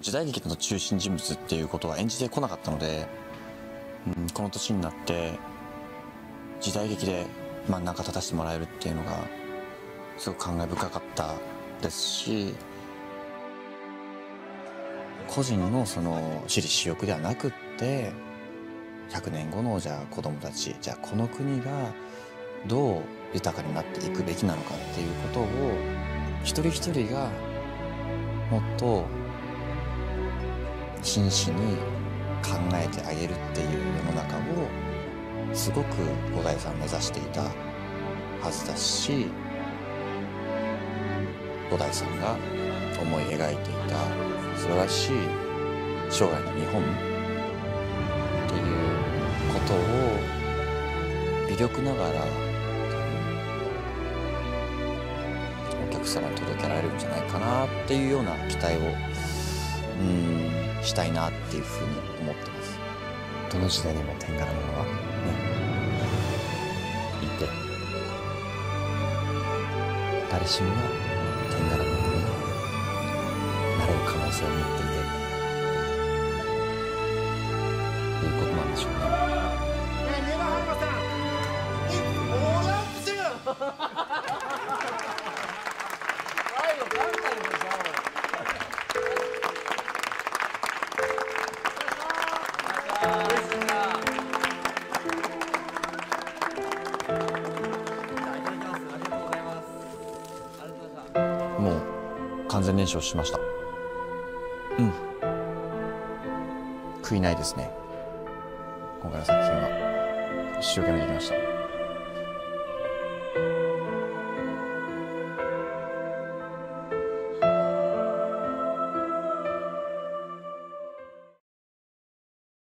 時代劇の中心人物っていうことは演じてこなかったので、この年になって時代劇で真ん中立たせてもらえるっていうのがすごく感慨深かったですし、個人のその私利私欲ではなくって、100年後のじゃあ子供たち、じゃあこの国がどう豊かになっていくべきなのかっていうことを一人一人がもっと真摯に考えてあげるっていう世の中をすごく五代さん目指していたはずだし、五代さんが思い描いていた素晴らしい生涯の日本っていうことを微力ながらお客様に届けられるんじゃないかなっていうような期待をしたいなっていうふうに思ってます。どの時代にも天柄物はね、いて、誰しもが天柄物になれる可能性を持っていてっていうことなんでしょうね。 根場春馬さん、大ラップスもう完全燃焼しました。悔いないですね。今回の作品は一生懸命できました。